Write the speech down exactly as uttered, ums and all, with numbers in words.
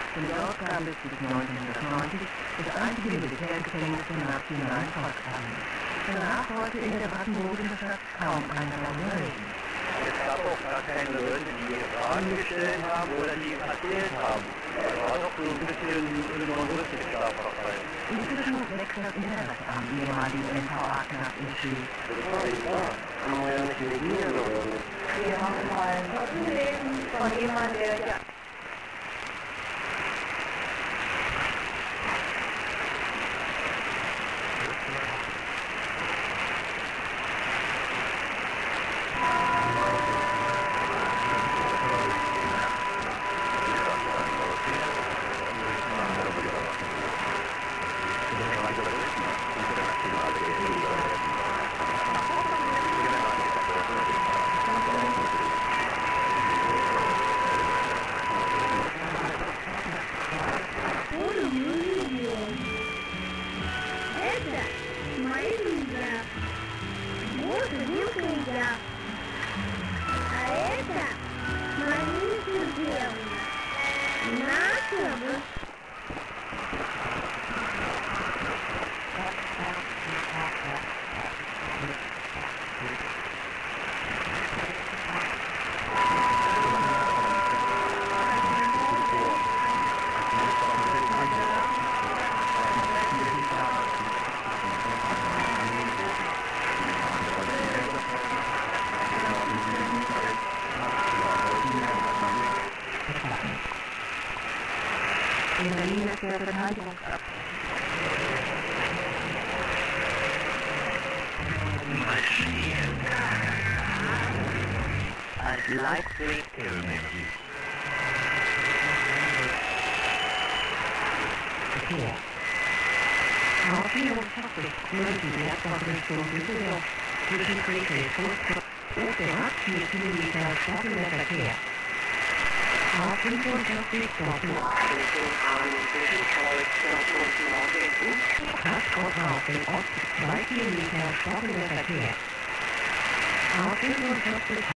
Von dort gab es bis neunzehnhundertneunzig das einzige Militärgefängnis der nationalen Volksarmee. Danach wollte in der brandenburgischen Stadt kaum einer darüber reden. Es gab auch gar keine Leute, die Fragen gestellt haben oder die erzählt haben. Das war doch so ein bisschen humoristisch dabei. Inzwischen wächst das Interesse am ehemaligen N V A-Knast in Schwyz. Das war nicht wahr. Kann man ja nicht negieren oder so. Wir machen mal ein Lesen von jemandem, der ja in Berlin ist der Verteidigungsabschnitt. Marschieren. Als Leitweg-Pyramide. Verkehr. Auf vierundzwanzig München Bergbahn-Richtung Düsseldorf zwischen Krefeld-Fulda und der vier Kilometer stockender Verkehr. Auf fünfundvierzig Dortmund Richtung Arnhem zwischen Kreuzberg und Norden und Haskell Ost zwei Kilometer stockender Verkehr. Auf fünfundvierzig